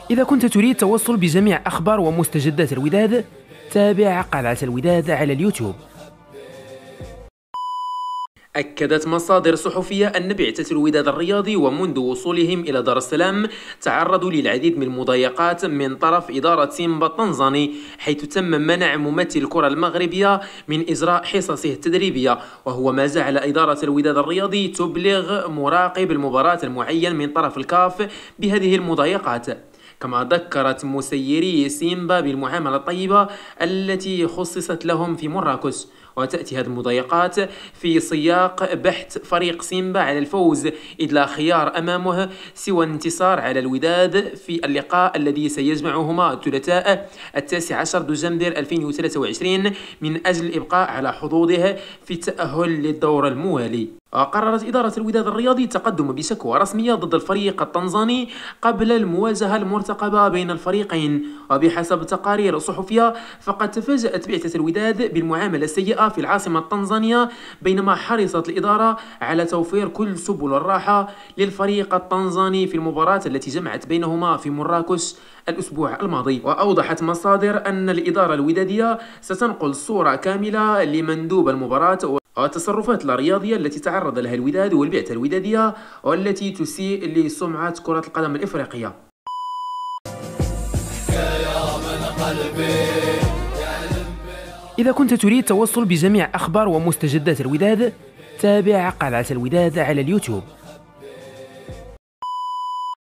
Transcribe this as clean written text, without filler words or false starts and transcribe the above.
إذا كنت تريد التوصل بجميع أخبار ومستجدات الوداد، تابع قلعة الوداد على اليوتيوب. أكدت مصادر صحفية أن بعثة الوداد الرياضي ومنذ وصولهم إلى دار السلام تعرضوا للعديد من المضايقات من طرف إدارة سيمبا التنزاني، حيث تم منع ممثل الكرة المغربية من إجراء حصصه التدريبية، وهو ما جعل إدارة الوداد الرياضي تبلغ مراقب المباراة المعين من طرف الكاف بهذه المضايقات. كما ذكرت مسيري سيمبا بالمعاملة الطيبة التي خصصت لهم في مراكش، وتأتي هذه المضايقات في سياق بحث فريق سيمبا على الفوز، إذ لا خيار أمامه سوى الانتصار على الوداد في اللقاء الذي سيجمعهما الثلاثاء 19 دجنبر 2023 من أجل الإبقاء على حظوظه في التأهل للدور الموالي. وقررت إدارة الوداد الرياضي التقدم بشكوى رسمية ضد الفريق التنزاني قبل المواجهة المرتقبة بين الفريقين. وبحسب تقارير صحفية فقد تفاجأت بعثة الوداد بالمعاملة السيئة في العاصمة التنزانية، بينما حرصت الإدارة على توفير كل سبل الراحة للفريق التنزاني في المباراة التي جمعت بينهما في مراكش الأسبوع الماضي. وأوضحت مصادر أن الإدارة الودادية ستنقل صورة كاملة لمندوب المباراة والتصرفات الرياضية التي تعرض لها الوداد والبعثة الودادية والتي تسيء لسمعة كرة القدم الإفريقية. إذا كنت تريد التوصل بجميع أخبار ومستجدات الوداد، تابع قلعة الوداد على اليوتيوب.